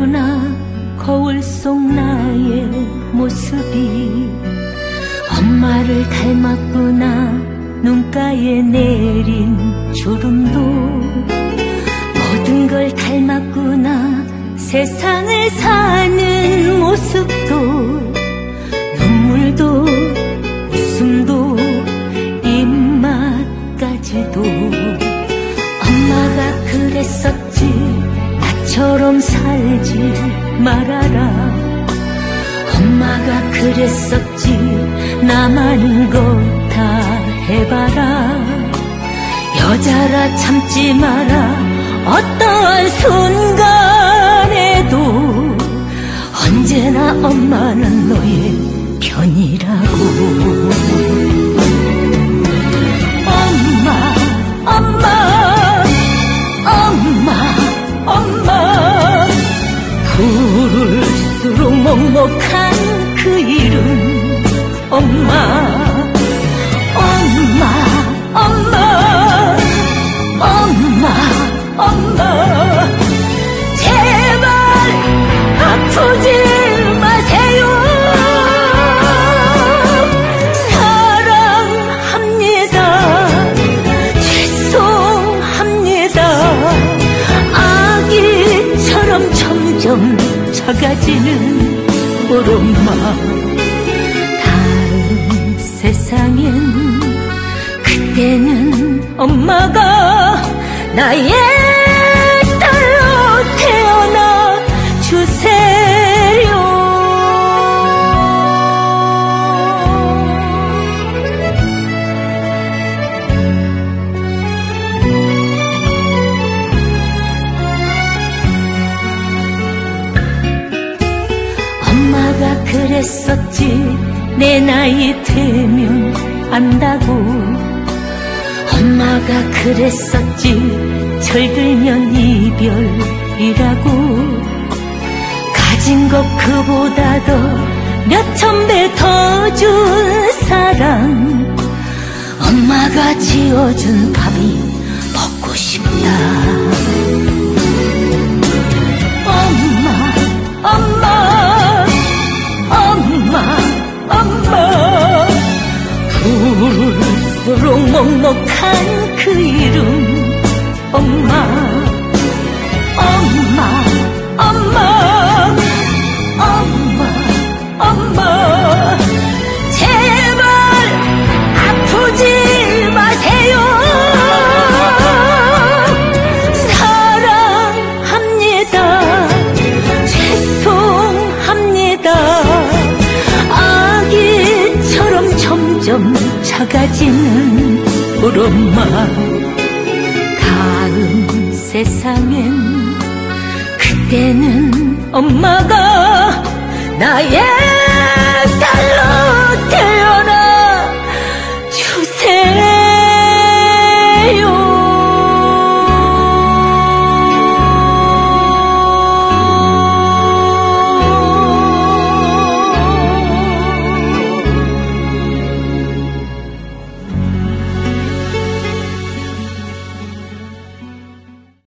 태어나 거울 속 나의 모습이 엄마를 닮았구나. 눈가에 내린 주름도 모든 걸 닮았구나. 세상을 사는 모습도 눈물도 웃음도 입맛까지도 엄마가 그랬었지. 나처럼 살지 말아라. 엄마가 그랬었지. 나만은 것 다 해봐라. 여자라 참지 마라. 어떠한 순간에도 언제나 엄마는 너의 편이라고. 엄마 엄마 엄마 엄마 부를수록 먹먹한 그 이름 엄마 엄마 엄마 엄마 엄마 제발 아프지 마세요. 사랑합니다. 죄송합니다. 아기처럼 점점 작아지는 우리 엄마. 다음 세상엔 그때는 엄마가 나의 딸로 태어나 주세요. 엄마가 그랬었지. 내 나이 되면 안다고. 엄마가 그랬었지. 철들면 이별이라고. 가진 것 그보다도 몇천 배 더 준 사랑. 엄마가 지어준 밥이 먹고 싶다. 엄마 엄마 엄마 엄마 부를수록 먹먹한 그 이름 엄마 엄마 엄마 엄마 엄마 제발 아프지 마세요. 사랑합니다. 죄송합니다. 아기처럼 점점 작아지는 우리 엄마. 다음 세상엔 그때는 엄마가 나의